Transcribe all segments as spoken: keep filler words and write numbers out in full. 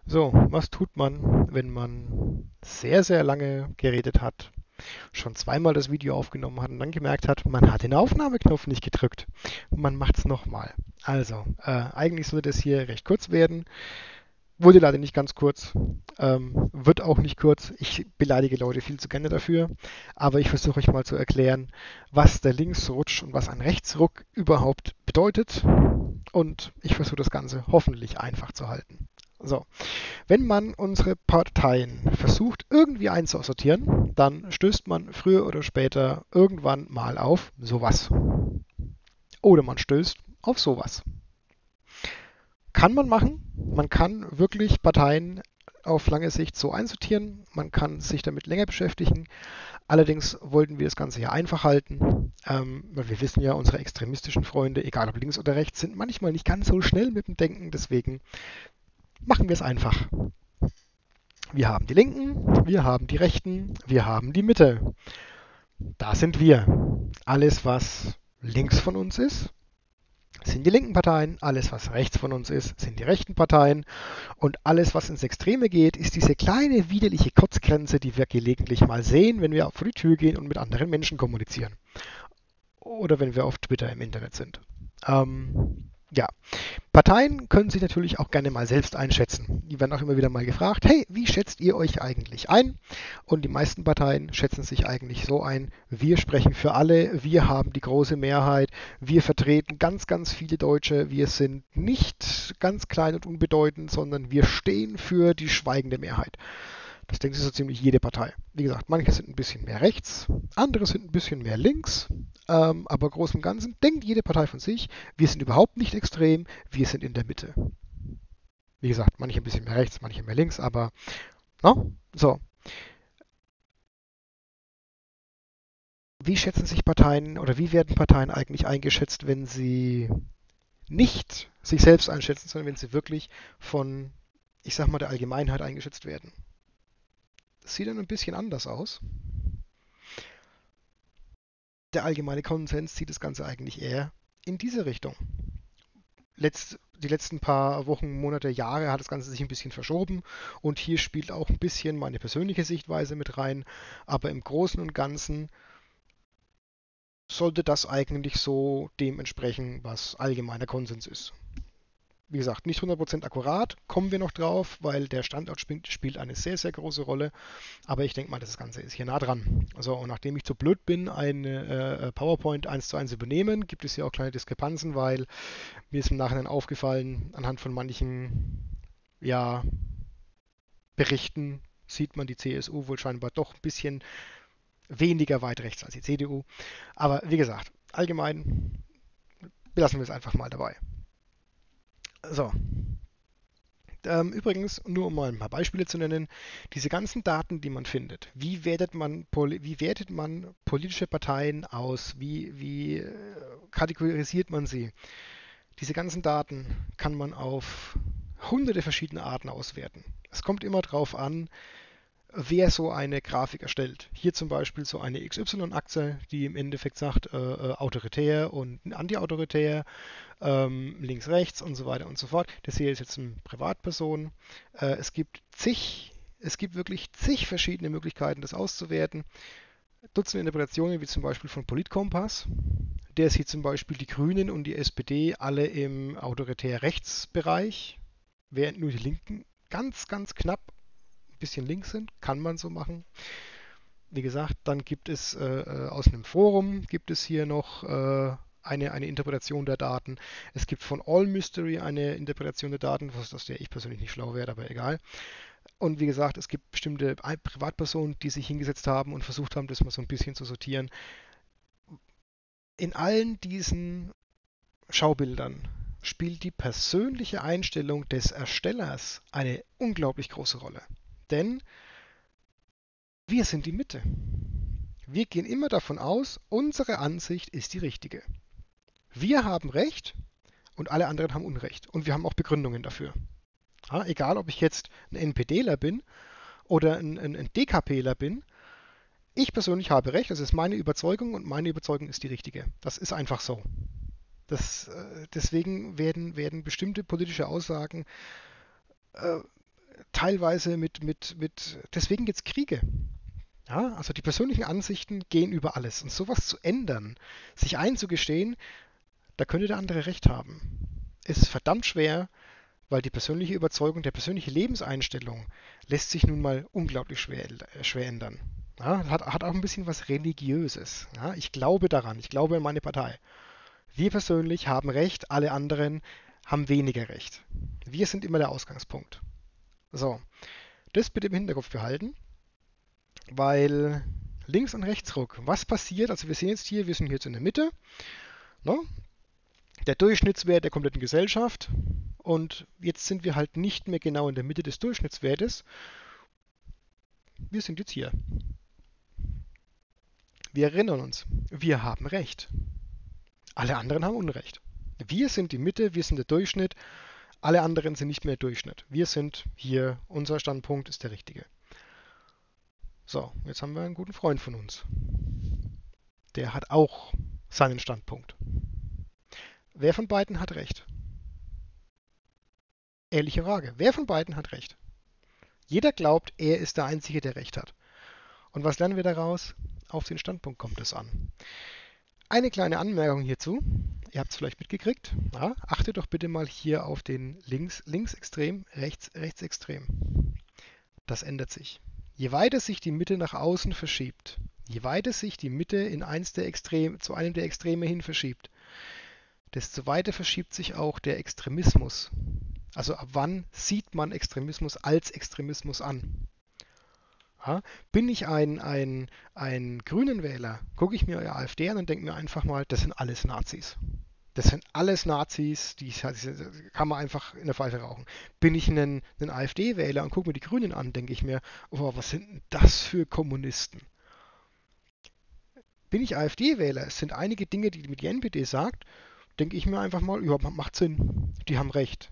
So, was tut man, wenn man sehr, sehr lange geredet hat, schon zweimal das Video aufgenommen hat und dann gemerkt hat, man hat den Aufnahmeknopf nicht gedrückt. Man macht es nochmal. Also, äh, eigentlich sollte es hier recht kurz werden. Wurde leider nicht ganz kurz. Ähm, wird auch nicht kurz. Ich beleidige Leute viel zu gerne dafür. Aber ich versuche euch mal zu erklären, was der Linksrutsch und was ein Rechtsruck überhaupt bedeutet. Und ich versuche das Ganze hoffentlich einfach zu halten. So, wenn man unsere Parteien versucht irgendwie einzusortieren, dann stößt man früher oder später irgendwann mal auf sowas. Oder man stößt auf sowas. Kann man machen. Man kann wirklich Parteien auf lange Sicht so einsortieren. Man kann sich damit länger beschäftigen. Allerdings wollten wir das Ganze ja einfach halten, ähm, weil wir wissen ja, unsere extremistischen Freunde, egal ob links oder rechts, sind manchmal nicht ganz so schnell mit dem Denken. Deswegen machen wir es einfach. Wir haben die Linken, wir haben die Rechten, wir haben die Mitte. Da sind wir. Alles, was links von uns ist, sind die linken Parteien. Alles, was rechts von uns ist, sind die rechten Parteien. Und alles, was ins Extreme geht, ist diese kleine widerliche Kotzgrenze, die wir gelegentlich mal sehen, wenn wir vor die Tür gehen und mit anderen Menschen kommunizieren. Oder wenn wir auf Twitter im Internet sind. Ähm, ja, Parteien können sich natürlich auch gerne mal selbst einschätzen. Die werden auch immer wieder mal gefragt, hey, wie schätzt ihr euch eigentlich ein? Und die meisten Parteien schätzen sich eigentlich so ein, wir sprechen für alle, wir haben die große Mehrheit, wir vertreten ganz, ganz viele Deutsche, wir sind nicht ganz klein und unbedeutend, sondern wir stehen für die schweigende Mehrheit. Das denkt sich so ziemlich jede Partei. Wie gesagt, manche sind ein bisschen mehr rechts, andere sind ein bisschen mehr links, ähm, aber groß und ganzen denkt jede Partei von sich, wir sind überhaupt nicht extrem, wir sind in der Mitte. Wie gesagt, manche ein bisschen mehr rechts, manche mehr links, aber no? So. Wie schätzen sich Parteien oder wie werden Parteien eigentlich eingeschätzt, wenn sie nicht sich selbst einschätzen, sondern wenn sie wirklich von, ich sag mal, der Allgemeinheit eingeschätzt werden? Das sieht dann ein bisschen anders aus. Der allgemeine Konsens sieht das Ganze eigentlich eher in diese Richtung. Letzt, die letzten paar Wochen, Monate, Jahre hat das Ganze sich ein bisschen verschoben und hier spielt auch ein bisschen meine persönliche Sichtweise mit rein, aber im Großen und Ganzen sollte das eigentlich so dem entsprechen, was allgemeiner Konsens ist. Wie gesagt, nicht hundert Prozent akkurat, kommen wir noch drauf, weil der Standort spielt, spielt eine sehr, sehr große Rolle. Aber ich denke mal, das Ganze ist hier nah dran. Also, und nachdem ich zu blöd bin, eine äh, PowerPoint eins zu eins zu übernehmen, gibt es hier auch kleine Diskrepanzen, weil mir ist im Nachhinein aufgefallen, anhand von manchen ja, Berichten sieht man die C S U wohl scheinbar doch ein bisschen weniger weit rechts als die C D U. Aber wie gesagt, allgemein belassen wir es einfach mal dabei. So, ähm, übrigens, nur um mal ein paar Beispiele zu nennen, diese ganzen Daten, die man findet, wie wertet man, wie wertet man politische Parteien aus, wie, wie äh, kategorisiert man sie? Diese ganzen Daten kann man auf hunderte verschiedene Arten auswerten. Es kommt immer darauf an, wer so eine Grafik erstellt. Hier zum Beispiel so eine X Y-Achse, die im Endeffekt sagt, äh, äh, autoritär und antiautoritär, ähm, links, rechts und so weiter und so fort. Das hier ist jetzt eine Privatperson. Äh, es gibt zig, es gibt wirklich zig verschiedene Möglichkeiten, das auszuwerten. Dutzende Interpretationen, wie zum Beispiel von Politkompass. Der sieht zum Beispiel die Grünen und die S P D alle im autoritär-Rechtsbereich, während nur die Linken ganz, ganz knapp ein bisschen links sind. Kann man so machen. Wie gesagt, dann gibt es äh, äh, aus einem Forum gibt es hier noch äh, eine, eine Interpretation der Daten. Es gibt von All Mystery eine Interpretation der Daten, aus der ich persönlich nicht schlau werde, aber egal. Und wie gesagt, es gibt bestimmte Privatpersonen, die sich hingesetzt haben und versucht haben, das mal so ein bisschen zu sortieren. In allen diesen Schaubildern spielt die persönliche Einstellung des Erstellers eine unglaublich große Rolle. Denn wir sind die Mitte. Wir gehen immer davon aus, unsere Ansicht ist die richtige. Wir haben Recht und alle anderen haben Unrecht. Und wir haben auch Begründungen dafür. Ja, egal, ob ich jetzt ein NPDler bin oder ein, ein, ein DKPler bin, ich persönlich habe Recht, das ist meine Überzeugung und meine Überzeugung ist die richtige. Das ist einfach so. Das, äh, deswegen werden, werden bestimmte politische Aussagen äh, teilweise mit, mit, mit, deswegen gibt es Kriege. Ja, also die persönlichen Ansichten gehen über alles. Und sowas zu ändern, sich einzugestehen, da könnte der andere recht haben, ist verdammt schwer, weil die persönliche Überzeugung, der persönliche Lebenseinstellung lässt sich nun mal unglaublich schwer, äh, schwer ändern. Ja, hat, hat auch ein bisschen was Religiöses. Ja, ich glaube daran, ich glaube in meine Partei. Wir persönlich haben Recht, alle anderen haben weniger Recht. Wir sind immer der Ausgangspunkt. So, das bitte im Hinterkopf behalten, weil Links- und Rechtsruck, was passiert? Also wir sehen jetzt hier, wir sind jetzt in der Mitte, ne? Der Durchschnittswert der kompletten Gesellschaft, und jetzt sind wir halt nicht mehr genau in der Mitte des Durchschnittswertes. Wir sind jetzt hier. Wir erinnern uns, wir haben Recht. Alle anderen haben Unrecht. Wir sind die Mitte, wir sind der Durchschnitt, alle anderen sind nicht mehr Durchschnitt. Wir sind hier, unser Standpunkt ist der richtige. So, jetzt haben wir einen guten Freund von uns. Der hat auch seinen Standpunkt. Wer von beiden hat recht? Ehrliche Frage. Wer von beiden hat recht? Jeder glaubt, er ist der Einzige, der recht hat. Und was lernen wir daraus? Auf den Standpunkt kommt es an. Eine kleine Anmerkung hierzu. Ihr habt es vielleicht mitgekriegt. Ja, achtet doch bitte mal hier auf den links, Linksextrem, rechts, Rechtsextrem. Das ändert sich. Je weiter sich die Mitte nach außen verschiebt, je weiter sich die Mitte in eins der Extreme, zu einem der Extreme hin verschiebt, desto weiter verschiebt sich auch der Extremismus. Also ab wann sieht man Extremismus als Extremismus an? Ja, bin ich ein, ein, ein grünen Wähler, gucke ich mir euer AfD an und denke mir einfach mal, das sind alles Nazis. Das sind alles Nazis, die kann man einfach in der Pfeife rauchen. Bin ich ein, ein AfD-Wähler und gucke mir die Grünen an, denke ich mir, oh, was sind denn das für Kommunisten? Bin ich AfD-Wähler, es sind einige Dinge, die die N P D sagt, denke ich mir einfach mal, ja, macht Sinn, die haben recht.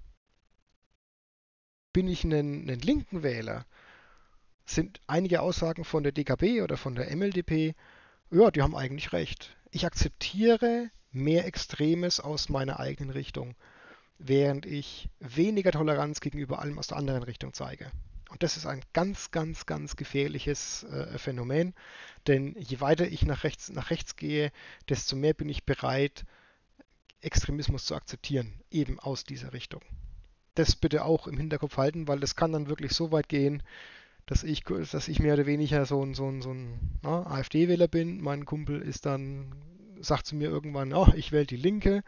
Bin ich ein, ein linken Wähler, sind einige Aussagen von der D K P oder von der M L D P, ja, die haben eigentlich recht. Ich akzeptiere mehr Extremes aus meiner eigenen Richtung, während ich weniger Toleranz gegenüber allem aus der anderen Richtung zeige. Und das ist ein ganz, ganz, ganz gefährliches äh, Phänomen, denn je weiter ich nach rechts, nach rechts gehe, desto mehr bin ich bereit, Extremismus zu akzeptieren, eben aus dieser Richtung. Das bitte auch im Hinterkopf halten, weil das kann dann wirklich so weit gehen, dass ich, dass ich mehr oder weniger so ein, so ein, so ein na, AfD-Wähler bin. Mein Kumpel ist dann, sagt zu mir irgendwann, oh, ich wähle die Linke.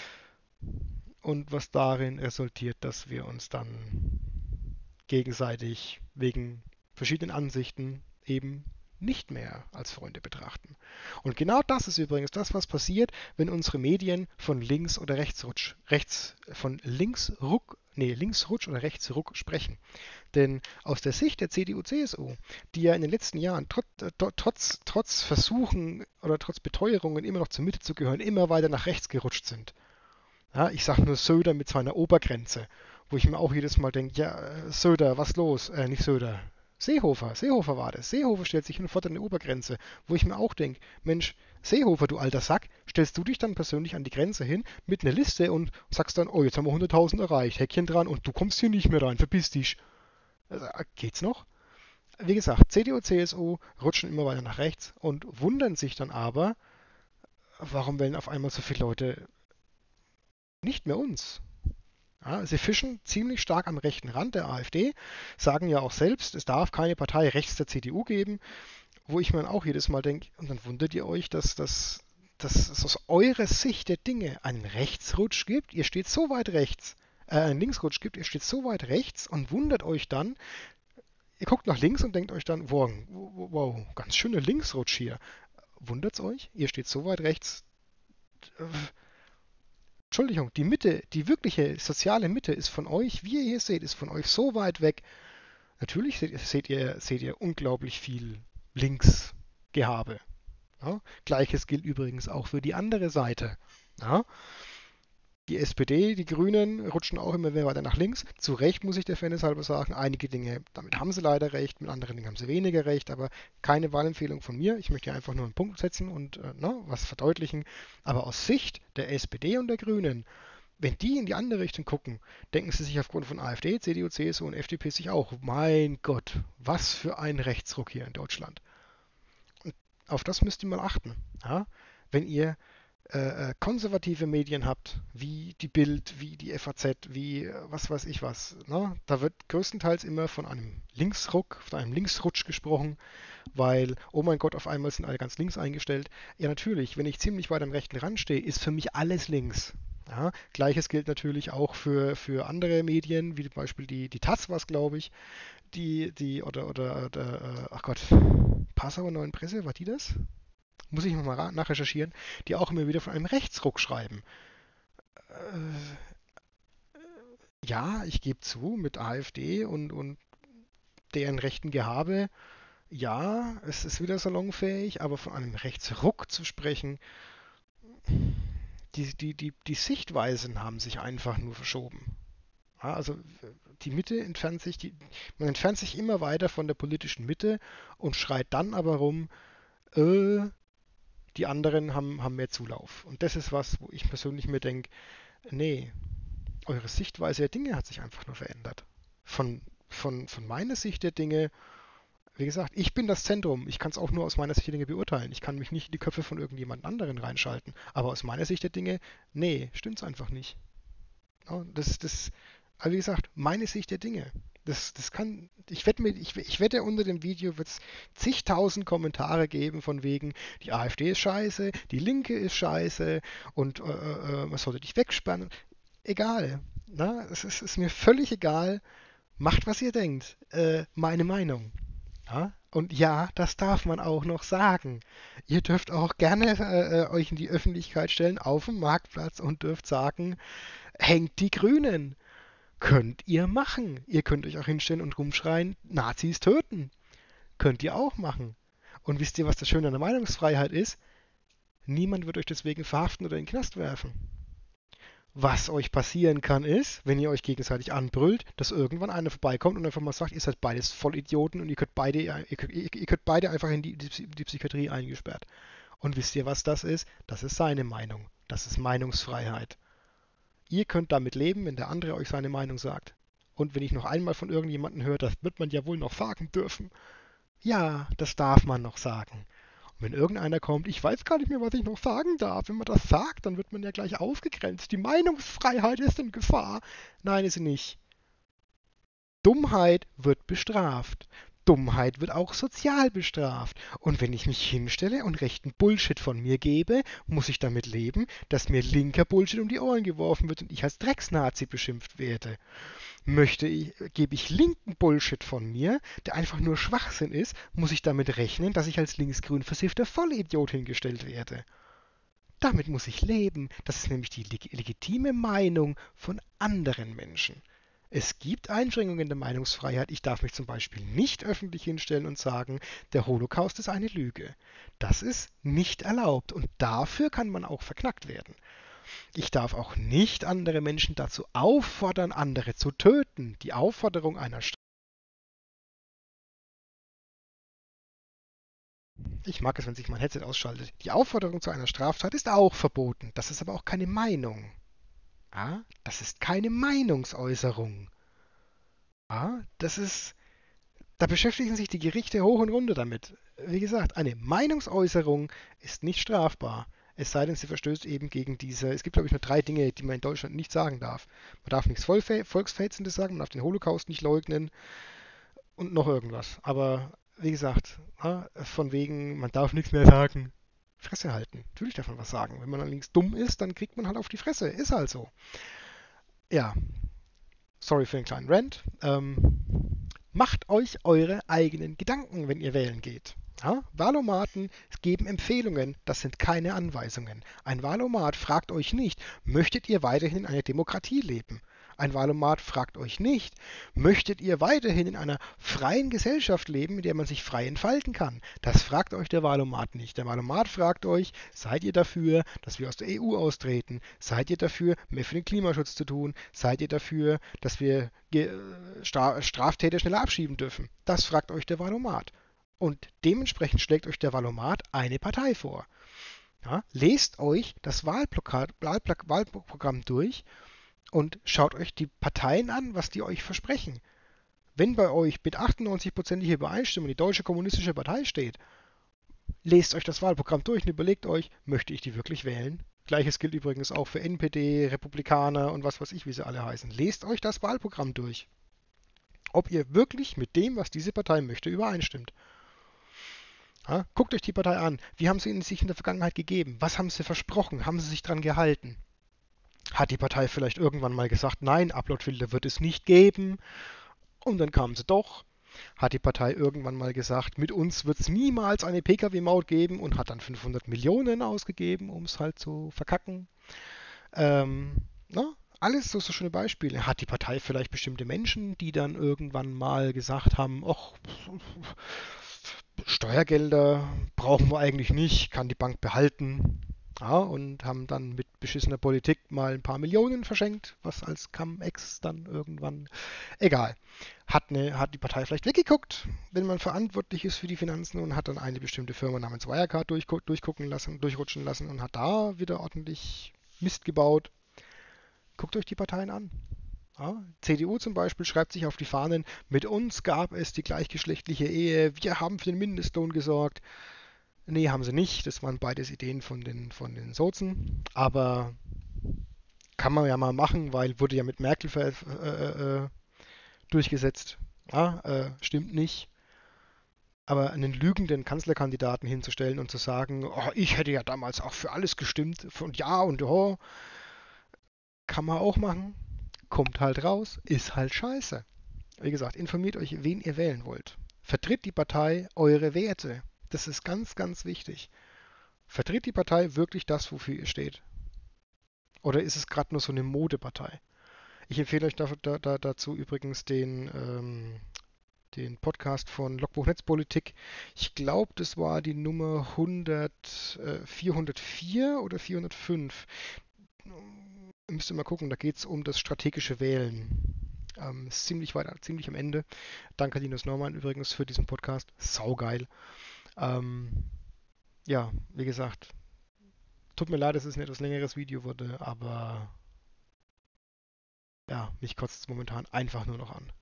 Und was darin resultiert, dass wir uns dann gegenseitig wegen verschiedenen Ansichten eben nicht mehr als Freunde betrachten. Und genau das ist übrigens das, was passiert, wenn unsere Medien von links oder rechtsrutsch, rechts, von linksruck, nee, linksrutsch oder rechtsruck sprechen. Denn aus der Sicht der C D U C S U, die ja in den letzten Jahren trotz, trotz, trotz Versuchen oder trotz Beteuerungen immer noch zur Mitte zu gehören, immer weiter nach rechts gerutscht sind. Ja, ich sage nur Söder mit seiner Obergrenze, wo ich mir auch jedes Mal denke, ja, Söder, was los? Äh, nicht Söder. Seehofer, Seehofer war das. Seehofer stellt sich hin und fordert eine Obergrenze, wo ich mir auch denke, Mensch, Seehofer, du alter Sack, stellst du dich dann persönlich an die Grenze hin mit einer Liste und sagst dann, oh, jetzt haben wir hunderttausend erreicht, Häkchen dran und du kommst hier nicht mehr rein, verpiss dich. Also, geht's noch? Wie gesagt, C D U, C S U rutschen immer weiter nach rechts und wundern sich dann aber, warum wählen auf einmal so viele Leute nicht mehr uns. Ja, sie fischen ziemlich stark am rechten Rand der AfD, sagen ja auch selbst, es darf keine Partei rechts der C D U geben, wo ich mir dann auch jedes Mal denke, und dann wundert ihr euch, dass, dass, dass es aus eurer Sicht der Dinge einen Rechtsrutsch gibt, ihr steht so weit rechts, äh, einen Linksrutsch gibt, ihr steht so weit rechts und wundert euch dann, ihr guckt nach links und denkt euch dann, wow, wow, ganz schöner Linksrutsch hier. Wundert's euch? Ihr steht so weit rechts. Äh, Entschuldigung, die Mitte, die wirkliche soziale Mitte ist von euch, wie ihr hier seht, ist von euch so weit weg. Natürlich seht, seht ihr, seht ihr unglaublich viel Linksgehabe. Ja? Gleiches gilt übrigens auch für die andere Seite. Ja? Die S P D, die Grünen rutschen auch immer mehr weiter nach links. Zu Recht muss ich der Fairness halber sagen, einige Dinge, damit haben sie leider recht, mit anderen Dingen haben sie weniger recht, aber keine Wahlempfehlung von mir. Ich möchte hier einfach nur einen Punkt setzen und äh, na, was verdeutlichen. Aber aus Sicht der S P D und der Grünen Wenn die in die andere Richtung gucken, denken sie sich aufgrund von AfD, C D U, C S U und F D P sich auch, mein Gott, was für ein Rechtsruck hier in Deutschland. Und auf das müsst ihr mal achten. Ja? Wenn ihr äh, äh, konservative Medien habt, wie die Bild, wie die F A Z, wie äh, was weiß ich was, ne? Da wird größtenteils immer von einem Linksruck, von einem Linksrutsch gesprochen, weil, oh mein Gott, auf einmal sind alle ganz links eingestellt. Ja, natürlich, wenn ich ziemlich weit am rechten Rand stehe, ist für mich alles links. Ja, Gleiches gilt natürlich auch für, für andere Medien, wie zum Beispiel die, die Taz war es, glaube ich, die, die, oder, oder, oder äh, ach Gott, Passauer Neuen Presse, war die das? Muss ich nochmal nachrecherchieren, die auch immer wieder von einem Rechtsruck schreiben. Äh, ja, ich gebe zu, mit AfD und, und deren rechten Gehabe, ja, es ist wieder salonfähig, aber von einem Rechtsruck zu sprechen, die, die, die, die Sichtweisen haben sich einfach nur verschoben. Ja, also die Mitte entfernt sich, die, man entfernt sich immer weiter von der politischen Mitte und schreit dann aber rum, äh, die anderen haben, haben mehr Zulauf. Und das ist was, wo ich persönlich mir denke, nee, eure Sichtweise der Dinge hat sich einfach nur verändert. Von, von, von meiner Sicht der Dinge, wie gesagt, ich bin das Zentrum. Ich kann es auch nur aus meiner Sicht der Dinge beurteilen. Ich kann mich nicht in die Köpfe von irgendjemand anderen reinschalten. Aber aus meiner Sicht der Dinge, nee, stimmt's einfach nicht. Ja, das, das, aber wie gesagt, meine Sicht der Dinge. Das, das kann, ich wette, mir, ich, ich wette, unter dem Video wird es zigtausend Kommentare geben von wegen, die AfD ist scheiße, die Linke ist scheiße und äh, äh, man sollte dich wegsperren. Egal. Na, es ist, ist mir völlig egal. Macht, was ihr denkt. Äh, meine Meinung. Ja? Und ja, das darf man auch noch sagen. Ihr dürft auch gerne äh, euch in die Öffentlichkeit stellen auf dem Marktplatz und dürft sagen, hängt die Grünen. Könnt ihr machen. Ihr könnt euch auch hinstellen und rumschreien, Nazis töten. Könnt ihr auch machen. Und wisst ihr, was das Schöne an der Meinungsfreiheit ist? Niemand wird euch deswegen verhaften oder in den Knast werfen. Was euch passieren kann, ist, wenn ihr euch gegenseitig anbrüllt, dass irgendwann einer vorbeikommt und einfach mal sagt, ihr seid beides Vollidioten und ihr könnt beide, ihr könnt, ihr könnt beide einfach in die, die, die Psychiatrie eingesperrt. Und wisst ihr, was das ist? Das ist seine Meinung. Das ist Meinungsfreiheit. Ihr könnt damit leben, wenn der andere euch seine Meinung sagt. Und wenn ich noch einmal von irgendjemandem höre, das wird man ja wohl noch sagen dürfen. Ja, das darf man noch sagen. Und wenn irgendeiner kommt, ich weiß gar nicht mehr, was ich noch sagen darf. Wenn man das sagt, dann wird man ja gleich ausgegrenzt. Die Meinungsfreiheit ist in Gefahr. Nein, ist sie nicht. Dummheit wird bestraft. Dummheit wird auch sozial bestraft. Und wenn ich mich hinstelle und rechten Bullshit von mir gebe, muss ich damit leben, dass mir linker Bullshit um die Ohren geworfen wird und ich als Drecksnazi beschimpft werde. Möchte ich, gebe ich linken Bullshit von mir, der einfach nur Schwachsinn ist, muss ich damit rechnen, dass ich als linksgrün versiffter Vollidiot hingestellt werde. Damit muss ich leben. Das ist nämlich die leg legitime Meinung von anderen Menschen. Es gibt Einschränkungen in der Meinungsfreiheit. Ich darf mich zum Beispiel nicht öffentlich hinstellen und sagen, der Holocaust ist eine Lüge. Das ist nicht erlaubt und dafür kann man auch verknackt werden. Ich darf auch nicht andere Menschen dazu auffordern, andere zu töten. Die Aufforderung einer St Ich mag es, wenn sich mein Headset ausschaltet. Die Aufforderung zu einer Straftat ist auch verboten. Das ist aber auch keine Meinung. Ja? Das ist keine Meinungsäußerung. Ja? Das ist, da beschäftigen sich die Gerichte hoch und runter damit. Wie gesagt, eine Meinungsäußerung ist nicht strafbar. Es sei denn, sie verstößt eben gegen diese. Es gibt, glaube ich, nur drei Dinge, die man in Deutschland nicht sagen darf. Man darf nichts Volksverhetzendes sagen, man darf den Holocaust nicht leugnen und noch irgendwas. Aber wie gesagt, von wegen, man darf nichts mehr sagen. Fresse halten. Natürlich darf man was sagen. Wenn man allerdings dumm ist, dann kriegt man halt auf die Fresse. Ist halt so. Ja, sorry für den kleinen Rant. Ähm, macht euch eure eigenen Gedanken, wenn ihr wählen geht. Ja? Wahlomaten geben Empfehlungen, das sind keine Anweisungen. Ein Wahlomat fragt euch nicht, möchtet ihr weiterhin in einer Demokratie leben? Ein Wahlomat fragt euch nicht, möchtet ihr weiterhin in einer freien Gesellschaft leben, in der man sich frei entfalten kann? Das fragt euch der Wahlomat nicht. Der Wahlomat fragt euch, seid ihr dafür, dass wir aus der E U austreten? Seid ihr dafür, mehr für den Klimaschutz zu tun? Seid ihr dafür, dass wir Straftäter schneller abschieben dürfen? Das fragt euch der Wahlomat. Und dementsprechend schlägt euch der Wahlomat eine Partei vor. Ja, lest euch das Wahlplakat, Wahlpla Wahlprogramm durch und schaut euch die Parteien an, was die euch versprechen. Wenn bei euch mit achtundneunzig-prozentiger Übereinstimmung die Deutsche Kommunistische Partei steht, lest euch das Wahlprogramm durch und überlegt euch, möchte ich die wirklich wählen? Gleiches gilt übrigens auch für N P D, Republikaner und was weiß ich, wie sie alle heißen. Lest euch das Wahlprogramm durch. Ob ihr wirklich mit dem, was diese Partei möchte, übereinstimmt. Ja, guckt euch die Partei an. Wie haben sie sich in der Vergangenheit gegeben? Was haben sie versprochen? Haben sie sich dran gehalten? Hat die Partei vielleicht irgendwann mal gesagt, nein, Uploadfilter wird es nicht geben? Und dann kamen sie doch. Hat die Partei irgendwann mal gesagt, mit uns wird es niemals eine P K W-Maut geben und hat dann fünfhundert Millionen ausgegeben, um es halt zu verkacken. Ähm, na, alles so, so schöne Beispiele. Hat die Partei vielleicht bestimmte Menschen, die dann irgendwann mal gesagt haben, ach, Steuergelder brauchen wir eigentlich nicht, kann die Bank behalten. Ja, und haben dann mit beschissener Politik mal ein paar Millionen verschenkt, was als Cum-Ex dann irgendwann, egal. Hat, eine, hat die Partei vielleicht weggeguckt, wenn man verantwortlich ist für die Finanzen und hat dann eine bestimmte Firma namens Wirecard durchgu durchgucken lassen, durchrutschen lassen und hat da wieder ordentlich Mist gebaut. Guckt euch die Parteien an. Ja, C D U zum Beispiel schreibt sich auf die Fahnen, mit uns gab es die gleichgeschlechtliche Ehe, wir haben für den Mindestlohn gesorgt. Nee, haben sie nicht. Das waren beides Ideen von den, von den Sozen. Aber kann man ja mal machen, weil wurde ja mit Merkel ver, äh, äh, durchgesetzt. Ja, äh, stimmt nicht. Aber einen lügenden Kanzlerkandidaten hinzustellen und zu sagen, oh, ich hätte ja damals auch für alles gestimmt, und ja und oh, kann man auch machen. Kommt halt raus, ist halt scheiße. Wie gesagt, informiert euch, wen ihr wählen wollt. Vertritt die Partei eure Werte. Das ist ganz, ganz wichtig. Vertritt die Partei wirklich das, wofür ihr steht? Oder ist es gerade nur so eine Modepartei? Ich empfehle euch da, da, da, dazu übrigens den, ähm, den Podcast von Logbuch Netzpolitik. Ich glaube, das war die Nummer hundert, äh, vierhundertvier oder vierhundertfünf. Müsst ihr mal gucken, da geht es um das strategische Wählen. Ähm, ist ziemlich weit, ziemlich am Ende. Danke Linus Norman übrigens für diesen Podcast. Saugeil. Ähm, ja, wie gesagt, tut mir leid, dass es ein etwas längeres Video wurde, aber ja, mich kotzt es momentan einfach nur noch an.